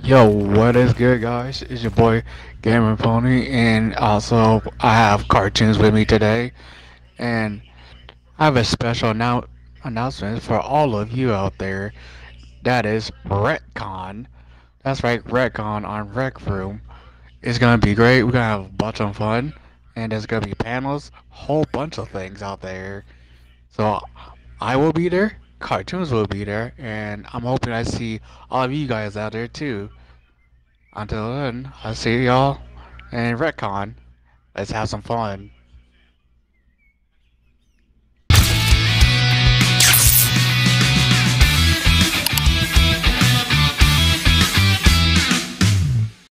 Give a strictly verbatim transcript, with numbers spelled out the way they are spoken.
Yo, what is good, guys? It's your boy Gamer Pony, and also I have cartoons with me today, and I have a special annou- announcement for all of you out there. That is RecCon. That's right, RecCon on Rec Room. It's gonna be great. We're gonna have a bunch of fun, and there's gonna be panels, whole bunch of things out there. So I will be there, cartoons will be there, and I'm hoping I see all of you guys out there too. Until then, I'll see y'all in RecCon. Let's have some fun.